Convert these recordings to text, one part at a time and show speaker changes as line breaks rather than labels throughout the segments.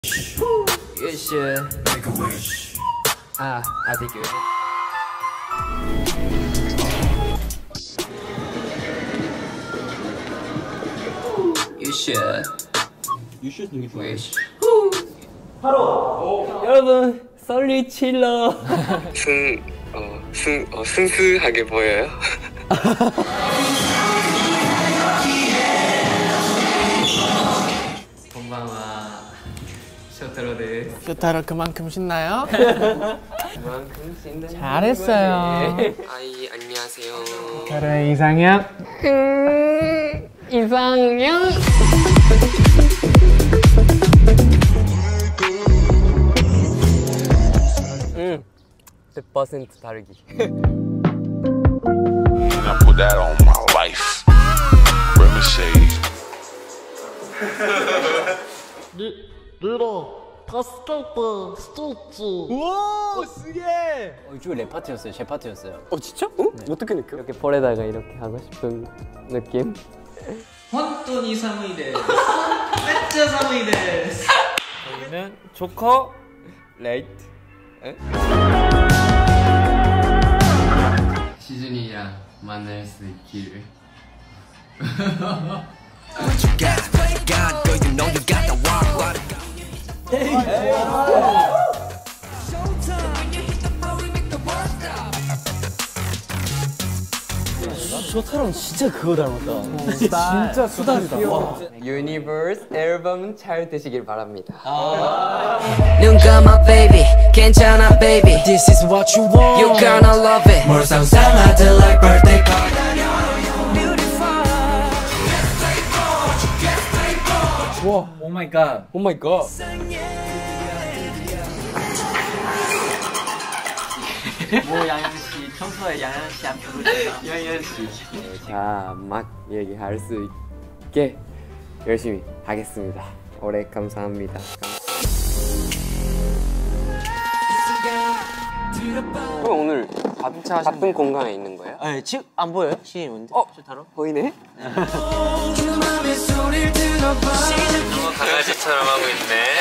You should make a wish. I think you. You should.
You should
wish. 여러분, 썰리 칠러.
순수하게 보여요.
건방와 쇼타로 데스.
쇼타로 그만큼 신나요?
그만큼 신나.
잘했어요.
아이 안녕하세요.
그래 이상형.
이상형.
100% 다르기.
I put that on my life. Let me see.
오, 쓰게.
이쪽 랩 파트였어요. 제 파트였어요.
진짜?
네.
어떻게 느껴?
이렇게 볼에다가 이렇게 하고 싶은 느낌.
本当に寒いです。めっちゃ寒いです。
저희는 조커 레이트. 시준이랑 만날 수 있기를.
쇼타랑 진짜 그거 닮았다. 진짜 수다리다.
유니버스 앨범 잘 되시길 바랍니다.
눈 감아 baby 괜찮아 baby This is what you want You're gonna love it 뭘 상상하든 like birthday party
와, 오 마이 갓.
오 마이 갓.
뭐 양현 씨, 평소에 양현 씨 안 부르시나? 양현 씨.
자, 막 얘기할 수 있게 열심히 하겠습니다. 올해 감사합니다. 오늘 바쁜 공간에 있는 거예요?
네, 지금 안 보여요? 시인이 뭔데? 쇼타로?
보이네?
너무 강아지처럼 하고 있네.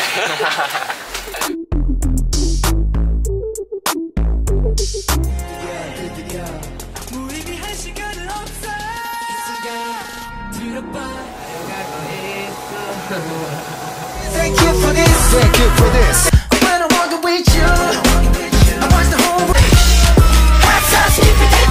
Thank you for this Thank you for this When I walk with you I watch the whole world What's up, skip it,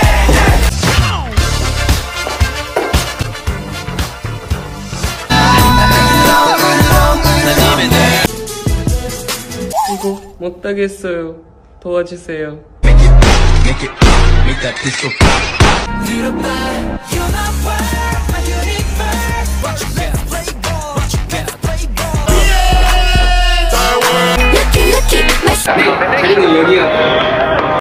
이거 못하겠어요. 도와주세요.
Make that pistol pop.
You're not worth my universe Watch your best play ball Watch your best play ball
그리고 여기가